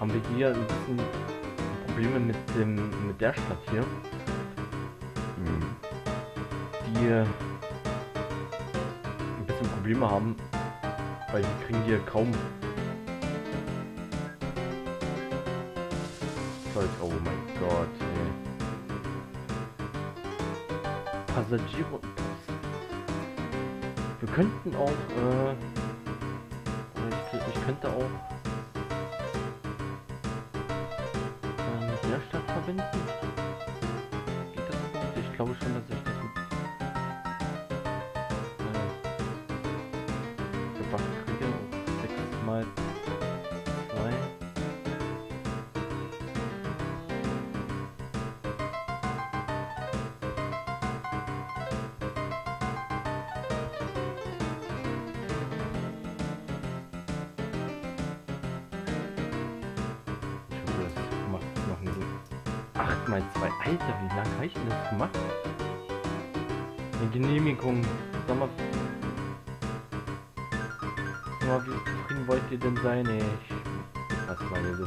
haben wir hier ein bisschen Probleme mit der Stadt hier. Die ein bisschen Probleme haben, weil wir kriegen hier kaum Zeug. Oh mein Gott. Ey. Passagiere. Wir könnten auch ich könnte auch mit der Stadt verbinden. Geht das überhaupt? Ich glaube schon, dass ich das mit gebacken kriege. 6 mal 2. Mal 2. Alter, wie lange habe ich denn das gemacht? Eine Genehmigung. Sag mal, wie zufrieden wollt ihr denn sein? Ey, was mal so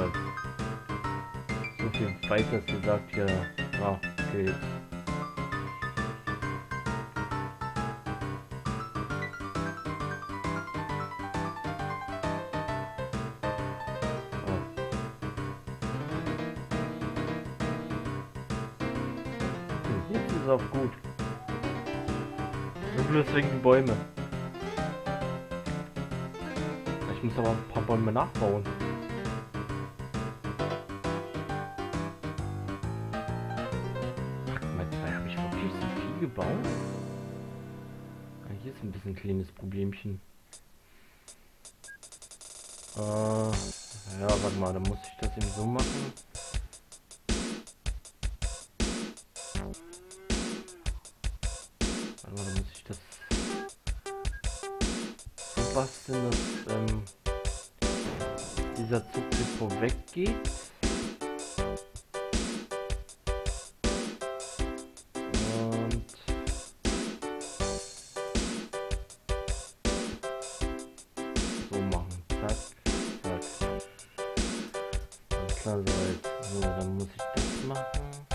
viel weiteres gesagt hier. Ja, okay. Jetzt ist es auch gut. Nur bloß wegen die Bäume. Ich muss aber ein paar Bäume nachbauen. Ach, mal 2 habe ich wirklich so viel gebaut? Hier ist ein bisschen ein kleines Problemchen. Ja, warte mal, dann muss ich das eben so machen. Dann muss ich das so basteln, dass dieser Zug hier vorweg geht. Und so machen. Zack, zack. Alles klar, soweit. So, dann muss ich das machen.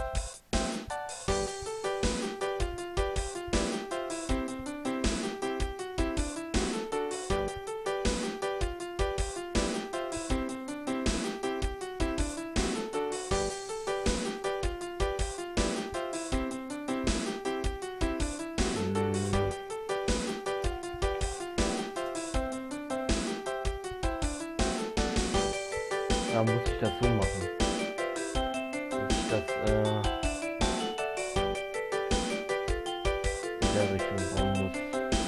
Da muss ich das so machen. Dass ich das in der Richtung bauen muss.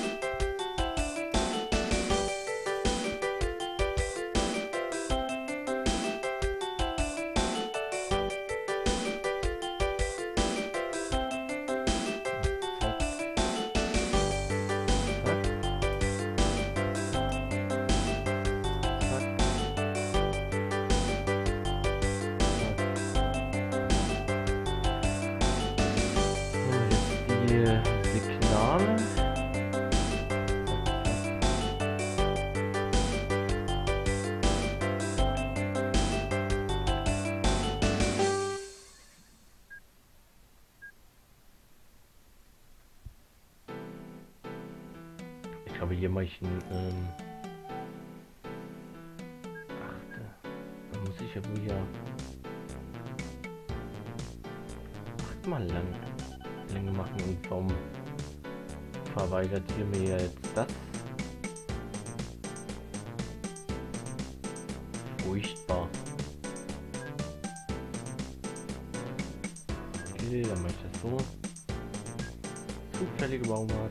Signale. Ich glaube, hier mache ich ein da muss ich ja wohl hier 8 mal Länge machen. Und warum verweigert hier mir jetzt das? Furchtbar. Okay, dann mache ich das so. Zufällige Baumart.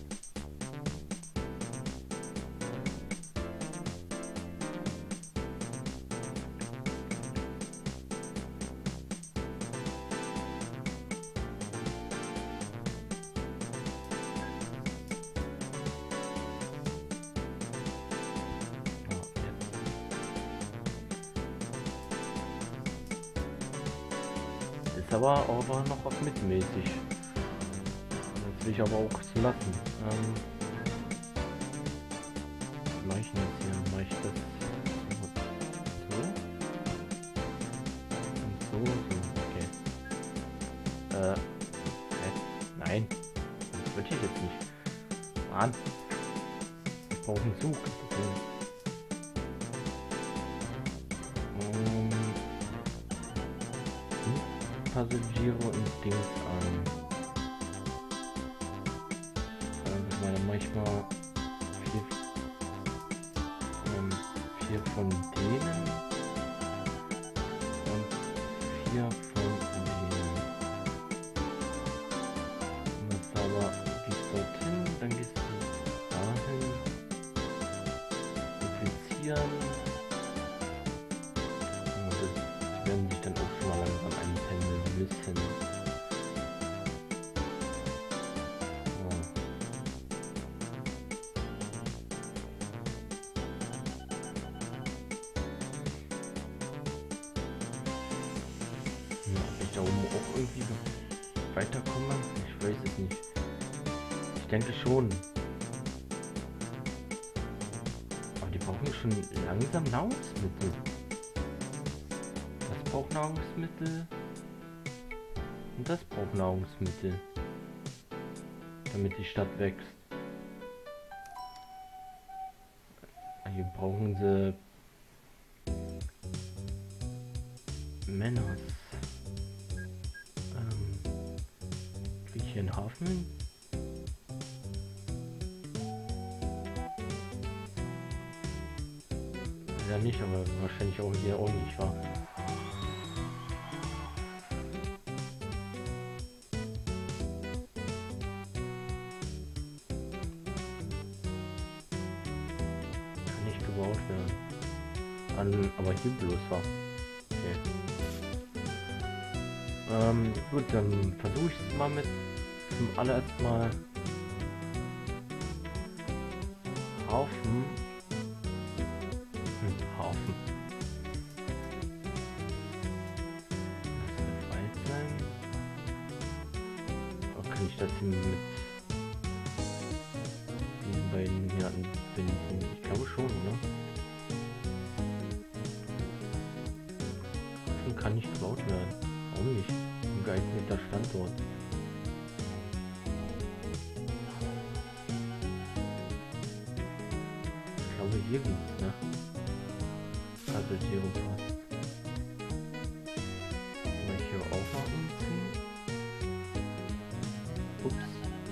Ist aber noch auf mittelmäßig. Das will ich aber auch so lassen. Was mache ich denn jetzt hier? Mache ich das so? Mann. Ich brauche einen Zug. Passagiere und Dings an. Weil manchmal vier von denen und 4 von denen. Und das aber gehst dorthin, dann gehst du dahin, infizieren. Und das werden sich dann auch schon mal langsam einpendeln müssen. Da oben auch irgendwie weiterkommen? Ich weiß es nicht. Ich denke schon. Aber die brauchen schon langsam Nahrungsmittel. Das braucht Nahrungsmittel. Und das braucht Nahrungsmittel. Damit die Stadt wächst. Hier brauchen sie Männer. Hier einen Hafen. Ja nicht, aber wahrscheinlich auch hier auch nicht, wa? Kann nicht gebaut werden. Aber hier bloß war. Okay. Gut, dann versuche ich es mal mit zum allererst mal Haufen. Haufen. Das wird weit sein. Oder kann ich das hier mit diesen beiden hier anbinden? Ich glaube schon, oder? Haufen kann nicht gebaut werden. Warum nicht? Ein geeigneter Standort. Hier gibt's, ne? Passagiere passt. Mal hier auch mal umziehen. Ups.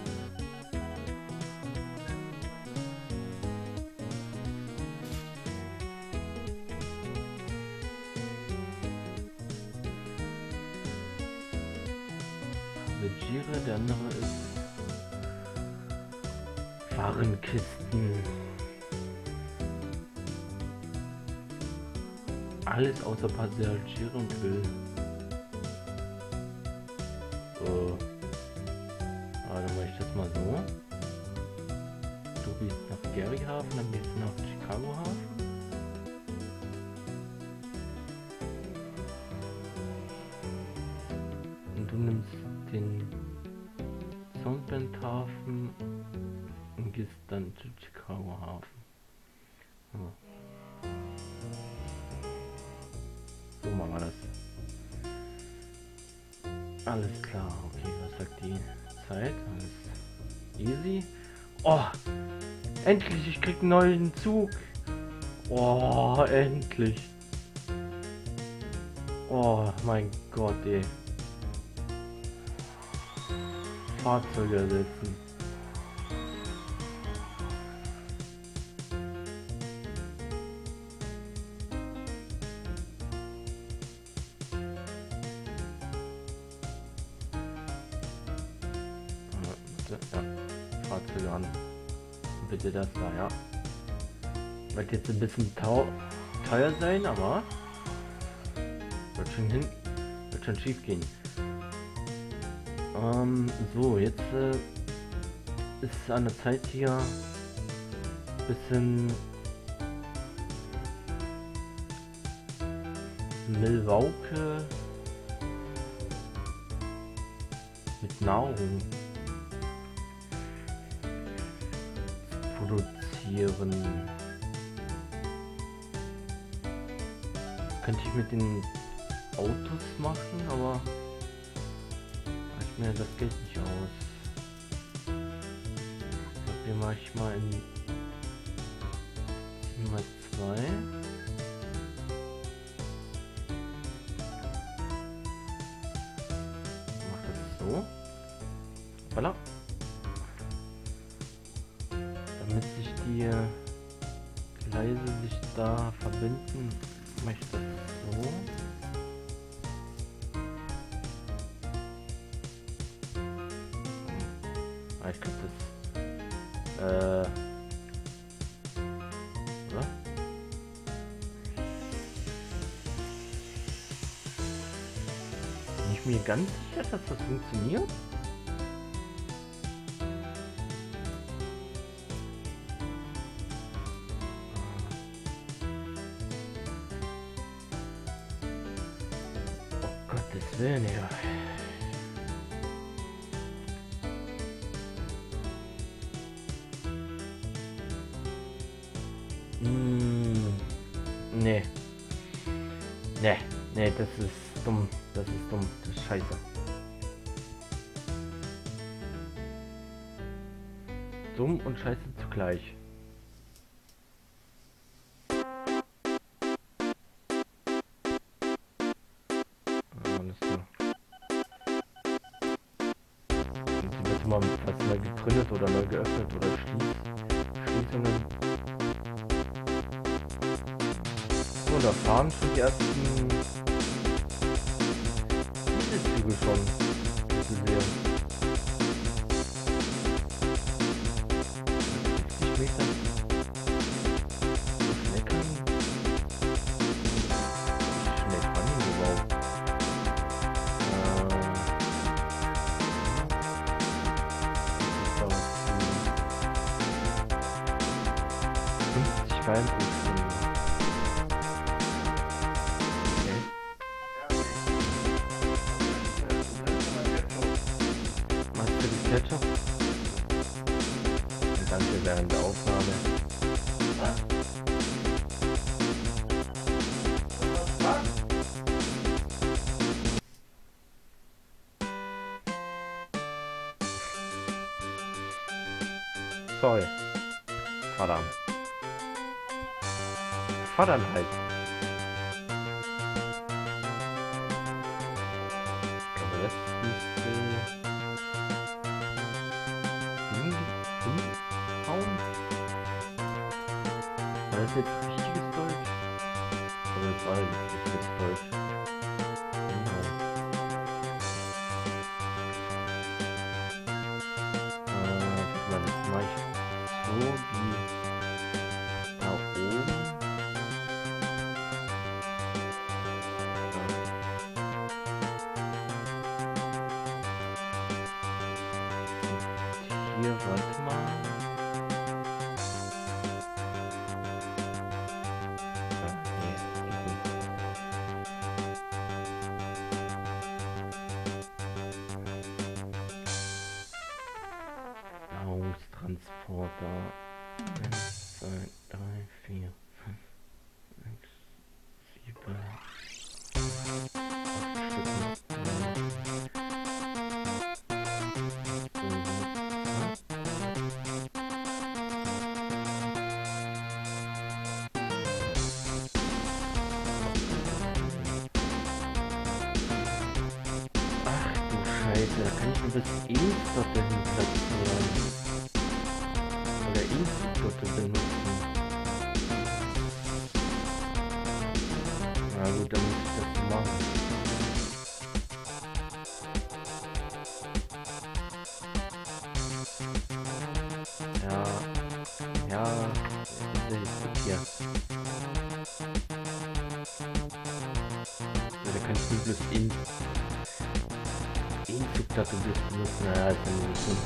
Passagiere, der andere ist Warenkisten. Alles außer Passagiere und Öl. So. Dann mache ich das mal so. Du gehst nach Gary Hafen, dann gehst du nach Chicago Hafen. Und du nimmst den Soundband Hafen und gehst dann zu Chicago Hafen. So. So machen wir das. Alles klar, okay, was sagt die Zeit? Alles easy. Oh! Endlich, ich krieg einen neuen Zug! Oh, endlich! Oh, mein Gott, ey. Fahrzeuge ersetzen. Ja, Fahrzeuge an. Bitte das da, ja. Wird jetzt ein bisschen teuer sein, aber wird schon schief gehen. So, jetzt ist es an der Zeit hier ein bisschen Milwaukee mit Nahrung produzieren. Könnte ich mit den Autos machen, aber reicht mir das Geld nicht aus. Ich glaube, wir den mache ich mal in Nummer 2. Mach das so. Voilà. Damit sich die Gleise sich da verbinden, mache ich das so. Ich glaube das oder? Bin ich mir ganz sicher, dass das funktioniert? Oh Gottes Willen, ja. Nee. Nee, das ist dumm. Das ist dumm. Das ist scheiße. Dumm und scheiße zugleich. Alles klar. Die wird mal was neu gegründet oder neu geöffnet oder Schließungen. So, da fahren schon die ersten Züge schon. Zu sehen. 50 Meter. So schnell kann die überhaupt? 50 Meilen pro Stunde. Ketchup. Und danke während der Aufnahme. Sorry. Verdammt. Verdammt halt. Aber jetzt müsste war das jetzt richtiges Deutsch? Aber das war nicht richtiges Deutsch. Genau. Das mache ich so wie da oben. Und hier, warte mal. Transporter 1, 2, 3, 4, 5, 6, 7, 8 Stück. Ach du Scheiße, da kann ich nur das Insta dahin platzieren. Oder Institute benutzen. Na gut, dann muss ich das machen. Ja, hier. Da kann ich nur bloß Institute benutzen. Naja, ist dann nicht so.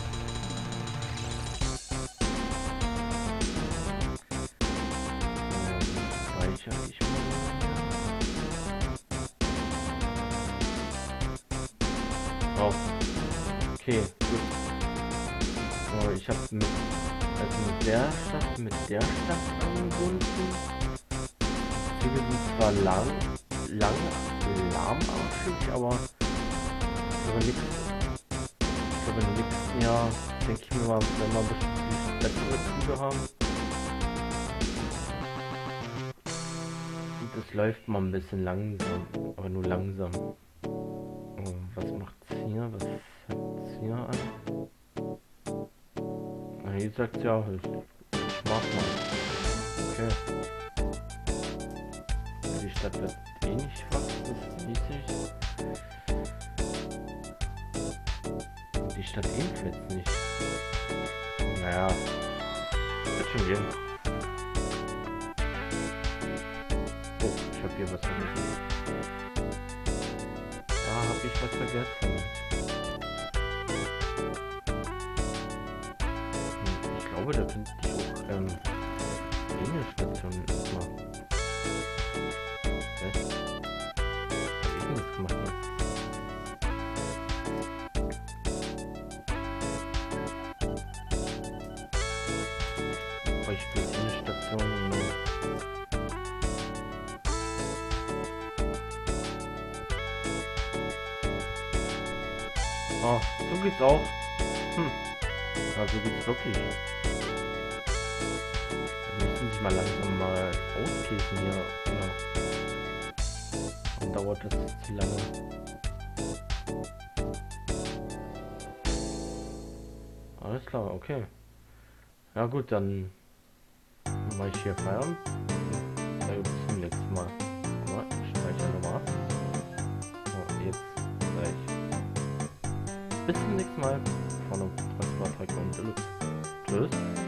Oh. Okay, gut. So, ich habe mit der Stadt angebunden. Die Züge sind zwar lahmarschig, aber nichts Ich glaube im nächsten Jahr, denke ich mir mal, wenn wir ein bisschen bessere Züge haben. Und es läuft mal ein bisschen langsam, aber nur langsam. Oh, was macht's hier? Was fängt's hier an? Na, hier sagt ja, ich mach mal. Okay. Die Stadt wird eh nicht schwach, das ist riesig. Die Stadt ebenfalls nicht. Naja, wird schon gehen. Oh, ich habe hier was vergessen. Da habe ich was vergessen. Ich glaube, da finde ich auch Stationen erstmal. Irgendwas gemacht jetzt. Ich bin eine Station. Oh, so geht's auch. Ja, so geht's wirklich. Wir müssen sich mal langsam mal auskäsen hier. Ja. Und dauert das zu lange. Alles klar, okay. Ja gut, dann mache ich hier Feierabend. Bis zum nächsten Mal. Ja, ich speichere nochmal ab. So, jetzt gleich. Bis zum nächsten Mal. Von einem Transportfahrzeug und Deluxe. Tschüss.